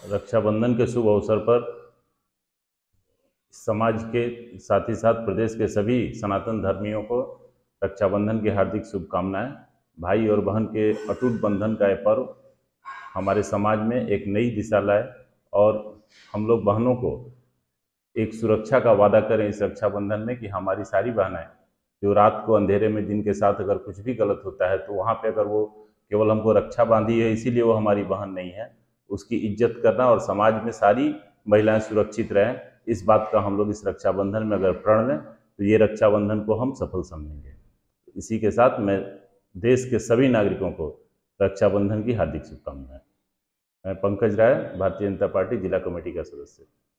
रक्षाबंधन के शुभ अवसर पर समाज के साथ ही साथ प्रदेश के सभी सनातन धर्मियों को रक्षाबंधन की हार्दिक शुभकामनाएं। भाई और बहन के अटूट बंधन का यह पर्व हमारे समाज में एक नई दिशा लाए और हम लोग बहनों को एक सुरक्षा का वादा करें इस रक्षाबंधन में कि हमारी सारी बहनें जो रात को अंधेरे में दिन के साथ अगर कुछ भी गलत होता है तो वहाँ पे अगर वो केवल हमको रक्षा बांधी है इसीलिए वो हमारी बहन नहीं है, उसकी इज्जत करना और समाज में सारी महिलाएं सुरक्षित रहें, इस बात का हम लोग इस रक्षाबंधन में अगर प्रण लें तो ये रक्षाबंधन को हम सफल समझेंगे। इसी के साथ मैं देश के सभी नागरिकों को रक्षाबंधन की हार्दिक शुभकामनाएं। मैं पंकज राय, भारतीय जनता पार्टी जिला कमेटी का सदस्य।